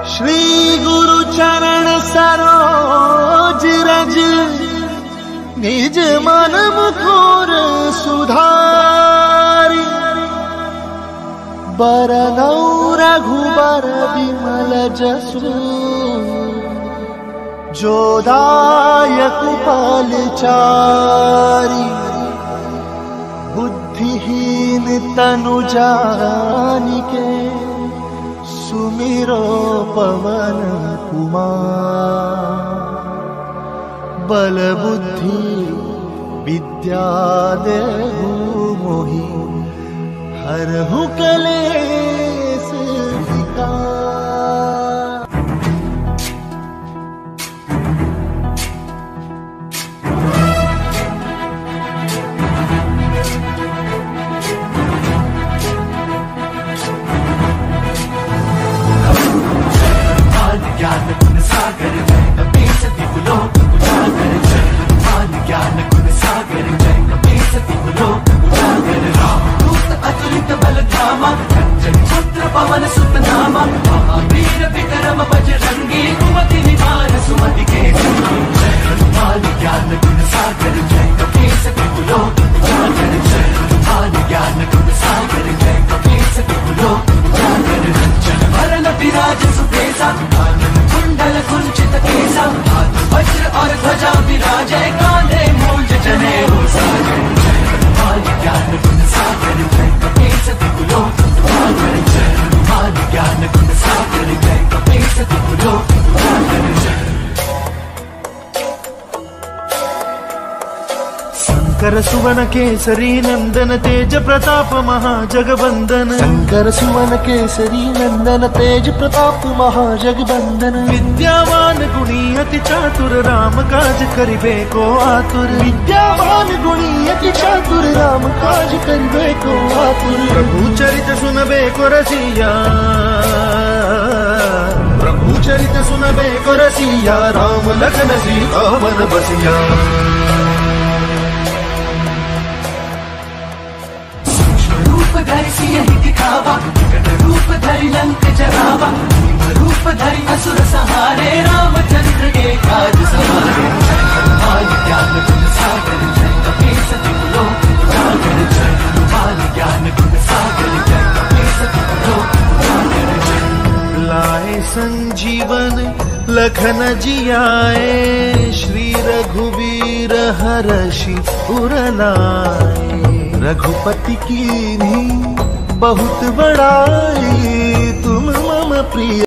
श्री गुरु चरण सरोज रज, निज मन मुकुर सुधारी। बरनौ रघुबर विमल जसु, जो दायक फलचारी। बुद्धिहीन तनु जानिके, सुमिरो पवन कुमार। बल बुद्धि विद्या देहु मोहि, हरहु कलेश विकार। ज्ञान गुण सागर जय कपीस तिहुलो उजागर, जय हनुमान ज्ञान गुण सागर जय कपीस तिहुलो उजागर। रामदूत अतुलित बल धामा, अंजनी पुत्र पवन सुत नामा। महावीर विक्रम बजरंगी, कुमति निवार सुमति के संगी। जय हनुमान ज्ञान गुण सागर जय कपीस तिहुलो उजागर, जय हनुमान ज्ञान गुण सागर जय कपीस तिहुलो उजागर। रंजन वरन विराज सुबेसा, कुंडल कुंचित केसा। हाथ वज्र और ध्वजा विराजय, कांधे मूंज जनेऊ साजे। जय हनुमान ज्ञान गुण सागर जय कपीस तिहुलो उजागर, जय हनुमान ज्ञान गुण सागर जय कपीस तिहुलो उजागर। शंकर सुवन केसरी नंदन, तेज प्रताप महाजगवंदन। शंकर सुवन केसरी नंदन, तेज प्रताप महाजगवंदन। विद्यावान गुणी अति चातुर, राम काज करिबे को आतुर। विद्यावान गुणी अति चातुर, राम काज करिबे को आतुर। प्रभु चरित सुनबे को रसिया, प्रभु चरित सुनबे को रसिया। राम लखन सीता मन बसिया। धरि सियहि दिखावा, विकट रूप धरि लंक जरावा। भीम रूप धरि असुर संहारे, रामचंद्र के काज सवारे। जय हनुमान ज्ञान गुण सागर जय कपीस तिहुलो उजागर, जय हनुमान ज्ञान गुण सागर जय कपीस तिहुलो उजागर। लाए संजीवन लखन जियाए, श्री रघुवीर हरषि उर लाए। रघुपति कीन्ही बहुत बड़ाई, तुम मम प्रिय।